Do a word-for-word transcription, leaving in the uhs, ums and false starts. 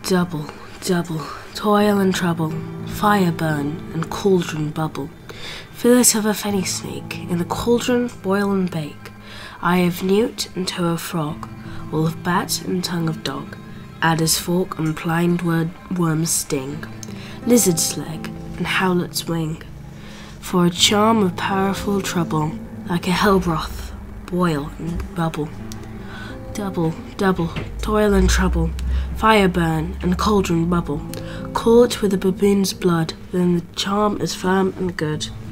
Double, double, toil and trouble, fire burn and cauldron bubble. Fillet of a fenny snake, in the cauldron boil and bake. Eye of newt and toe of frog, all of bat and tongue of dog. Adder's fork and blind worm's sting, lizard's leg and howlet's wing. For a charm of powerful trouble, like a hell-broth, boil and bubble. Double, double, toil and trouble, fire burn and cauldron bubble. Caught with a baboon's blood, then the charm is firm and good.